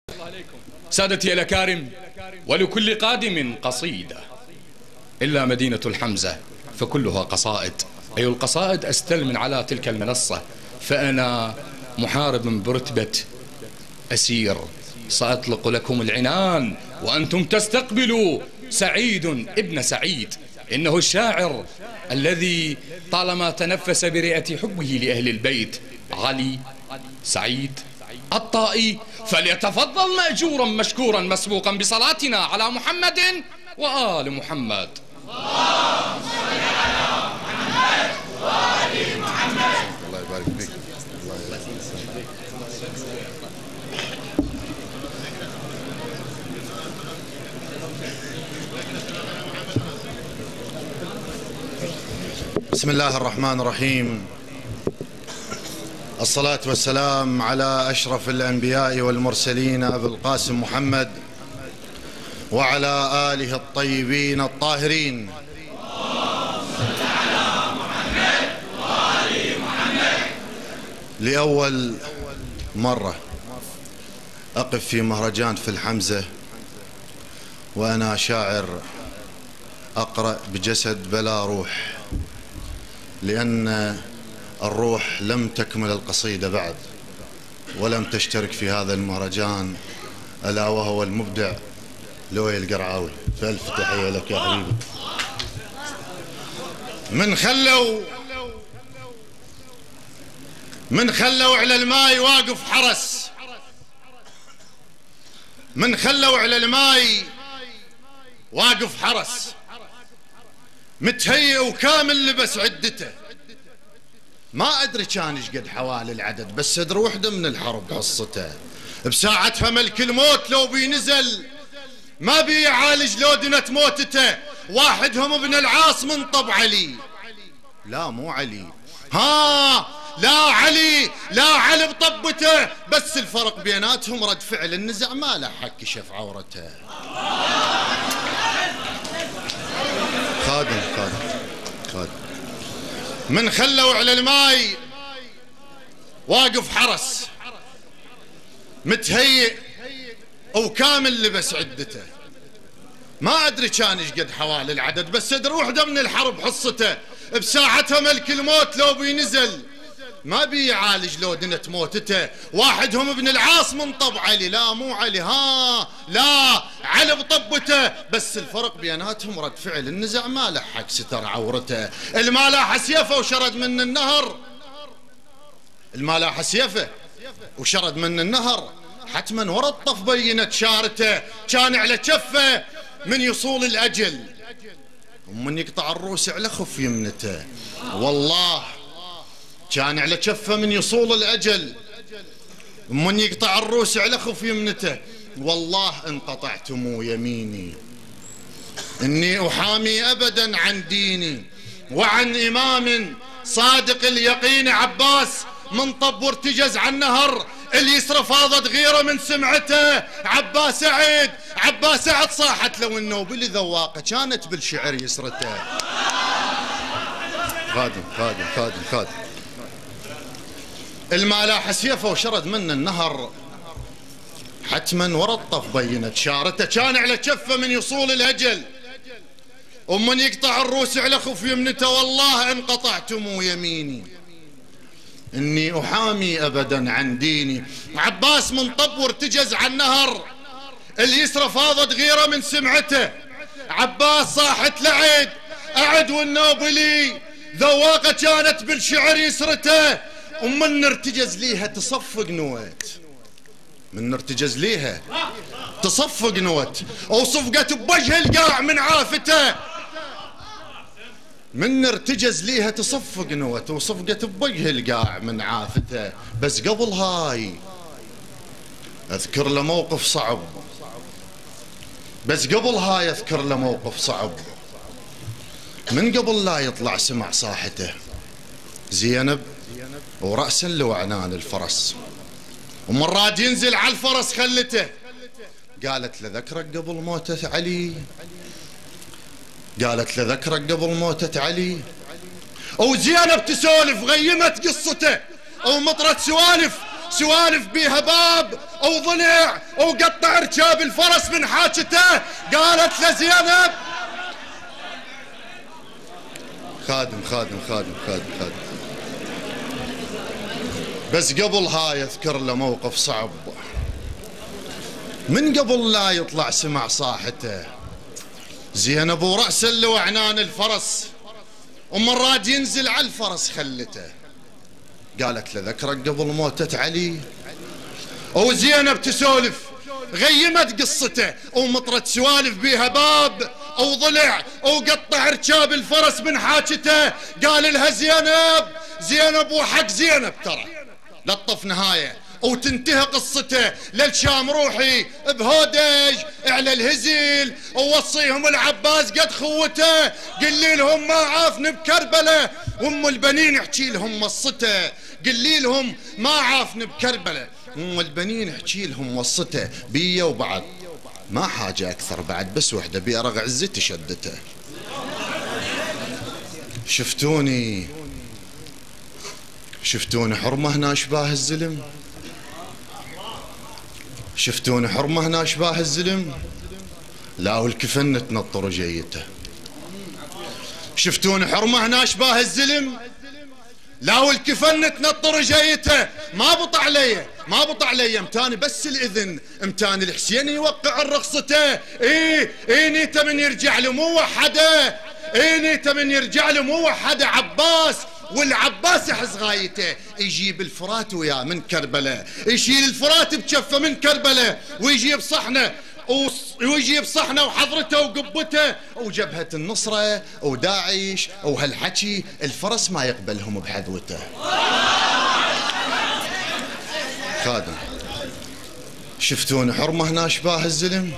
سادتي الأكارم، ولكل قادم قصيدة إلا مدينة الحمزة فكلها قصائد. أي القصائد أستل من على تلك المنصة، فأنا محارب برتبة أسير، سأطلق لكم العنان وأنتم تستقبلوا سعيد ابن سعيد. إنه الشاعر الذي طالما تنفس برئة حبه لأهل البيت علي سعيد الطائي، فليتفضل مأجورا مشكورا مسبوقا بصلاتنا على محمد وآل محمد. اللهم صل على محمد وآل محمد. الله يبارك فيك. بسم الله الرحمن الرحيم. الصلاة والسلام على أشرف الأنبياء والمرسلين أبي القاسم محمد وعلى آله الطيبين الطاهرين. لأول مرة أقف في مهرجان في الحمزة وأنا شاعر أقرأ بجسد بلا روح، لأن الروح لم تكمل القصيدة بعد ولم تشترك في هذا المهرجان، ألا وهو المبدع لؤي القرعاوي. فألف تحية لك يا حبيبي. من خلوا على الماي واقف حرس، من خلوا على الماي واقف حرس، متهيئ وكامل لبس عدته، ما أدري كان ايش قد حوالي العدد، بس صدر وحده من الحرب حصته. بساعتها ملك الموت لو بينزل ما بيعالج لو دنت موتته، واحدهم ابن العاص من طب علي، لا مو علي، لا علي، لا علي بطبته، بس الفرق بيناتهم رد فعل النزع ما لحق كشف عورته. خادم من خلوا على الماي واقف حرس، متهيئ وكامل لبس عدته، ما أدري كان ايش قد حوالي العدد، بس صدر وحده من الحرب حصته. بساعتها ملك الموت لو بينزل ما بيعالج لو دنت موتته، واحدهم ابن العاص من طب علي، لا مو علي، لا علي بطبته، بس الفرق بيناتهم رد فعل النزع ما لحق ستر عورته. المالاح سيفه وشرد من النهر، المالاح سيفه وشرد من النهر، حتما ورا الطف بينت شارته، كان على كفه من يصول الأجل، ومن يقطع الروس على خف يمنته، والله كان على كفه من يصول الأجل، ومن يقطع الروس على خف يمنته، والله انقطعتم يميني إني أحامي أبدا عن ديني وعن إمام صادق اليقين. عباس من طب وارتجز عن نهر، اليسرى فاضت غيره من سمعته، عباس سعد صاحت لو انه بالذواقه كانت بالشعر يسرته. خادم المالاح سيفه وشرد من النهر، حتما ورا الطف بينت شارته، كان على كفه من يصول الأجل، ومن يقطع الروس على خف يمنته، والله انقطعتم يميني إني أحامي أبدا عن ديني. عباس من طب وارتجز عن نهر، اليسرى فاضت غيره من سمعته، عباس صاحت لعد أعد والنوبلي ذواقة كانت بالشعر يسرته، ومن ارتجز ليها تصفق نوت، من ارتجز ليها تصفق نوت، وصفقت بوجه القاع من عافته، من ارتجز ليها تصفق نوت وصفقت بوجه القاع من عافته. بس قبل هاي اذكر له موقف صعب، بس قبل هاي اذكر له موقف صعب، من قبل لا يطلع سمع صاحته زينب ورأسا لوعنان الفرس، ومرات ينزل على الفرس خلته، قالت له ذكرك قبل موتة علي، قالت له ذكرك قبل موتة علي، وزينب تسولف غيمت قصته ومطرت سوالف سوالف بيها باب او ضلع او قطع ركاب الفرس من حاجته. قالت له زينب خادم خادم خادم خادم خادم. بس قبل هاي اذكر له موقف صعب. من قبل لا يطلع سمع صاحته زينب ورأسا له وعنان الفرس، ومرات ينزل على الفرس خلته. قالت له ذكرك قبل موتة علي؟ وزينب تسولف غيمت قصته ومطرت سوالف بيها باب او ضلع او قطع ركاب الفرس من حاجته. قال لها زينب وحق زينب ترى لطف نهايه وتنتهي قصته للشام. روحي بهودج على الهزيل ووصيهم العباس قد خوته، قل لهم ما عافن بكربله، وام البنين احكي لهم وصته. قل لهم ما عافن بكربله، ام البنين احكي لهم وصته. بيا وبعد ما حاجه اكثر بعد، بس وحده بيا رغع عزتي شدته. شفتوني حرمه هنا اشباه الزلم، شفتوني حرمه هنا اشباه الزلم، لا والكفن تنطر جيته. شفتوني حرمه هنا اشباه الزلم، لا والكفن تنطر جيته. ما بطع لي امتاني بس الاذن، امتاني الحسين يوقع الرخصته. نيته من يرجع له مو وحده، نيته من يرجع له مو وحده. عباس والعباس يحز غايته، يجيب الفرات وياه من كربلاء، يشيل الفرات بجفه من كربلاء، ويجيب صحنه وحضرته وقبته وجبهه النصره وداعش وهالحكي. الفرس ما يقبلهم بحذوته. خادم شفتون حرمه هنا اشباه الزلم،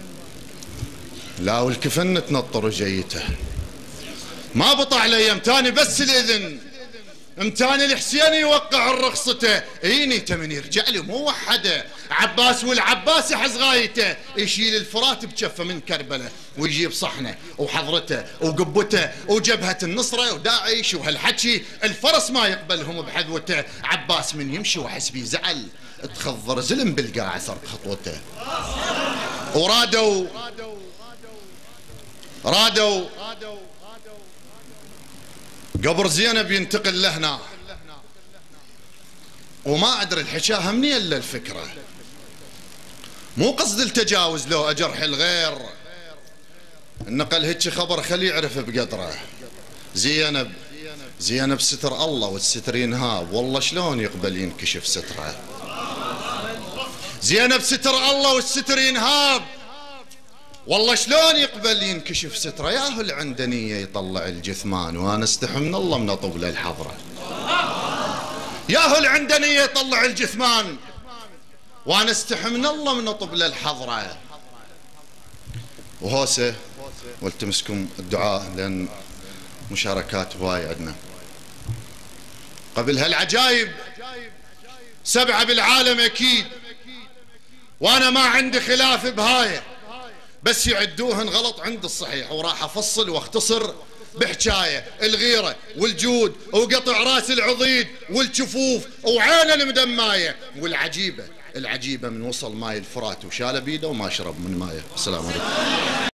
لا والكفن تنطر جيته. ما بطع لي امتاني بس الاذن، امتاني الحسين يوقع الرخصته. نيته من يرجع له مو وحده. عباس والعباس يحز غايته، يشيل الفرات بجفه من كربلاء، ويجيب صحنه وحضرته وقبته وجبهه النصره وداعش وهالحكي. الفرس ما يقبلهم بحذوته. عباس من يمشي وحس بيه زعل، تخضر زلم بالقاع اثر خطوته. ورادوا قبر زينب ينتقل لهنا، وما ادري الحكاها منين الا الفكره. مو قصد التجاوز لو اجرح الغير، النقل هيك خبر خلي يعرف بقدره. زينب ستر الله والستر ينهاب، والله شلون يقبل ينكشف ستره. زينب ستر الله والستر ينهاب، والله شلون يقبل ينكشف ستره. ياهو عنده نيه يطلع الجثمان، وانا استحي من الله من اطول الحضره. ياهو عنده نيه يطلع الجثمان، وانا استحي من الله من اطول الحضره. وهوسه والتمسكم الدعاء لان مشاركات هواي عندنا. قبل هالعجايب 7 بالعالم اكيد، وانا ما عندي خلاف بهاي، بس يعدوهن غلط عند الصحيح. وراح افصل واختصر بحكايه الغيره والجود وقطع راس العضيد والجفوف وعين المدمايه. والعجيبه من وصل ماي الفرات وشال بيده وما شرب من مايه. السلام عليكم.